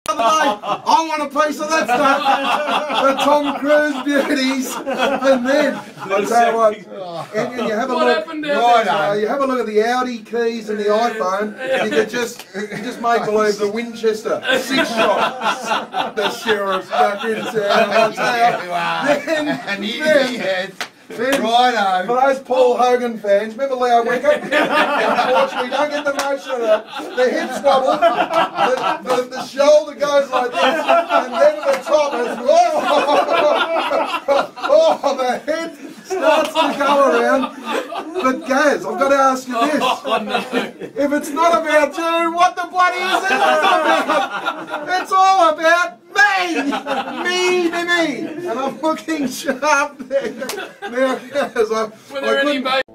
I want a piece of that stuff. The Tom Cruise beauties. And then, I tell you what, and you have a look. You have a look at the Audi keys and the iPhone. You could just make believe the Winchester 6 shots. The sheriff's back in town. I tell you. Then, for those Paul Hogan fans, remember Leo Wicker? Unfortunately, don't get the motion of that. The hips wobble, the shoulder goes like this, and then at the top is, oh, the head starts to go around. But Gaz, I've got to ask you this. If it's not about you, what the bloody is it about? It's all about me! Me! And I'm looking sharp there. Now, Gaz, I couldn't...